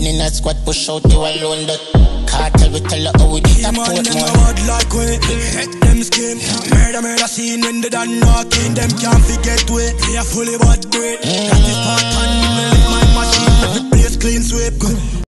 gun in a squad, push out you alone. That cartel, we tell you how we did that port, man. Them bad like we, hate them scheme. Murder scene when they done knocking, them can't forget we. We are fully bad great.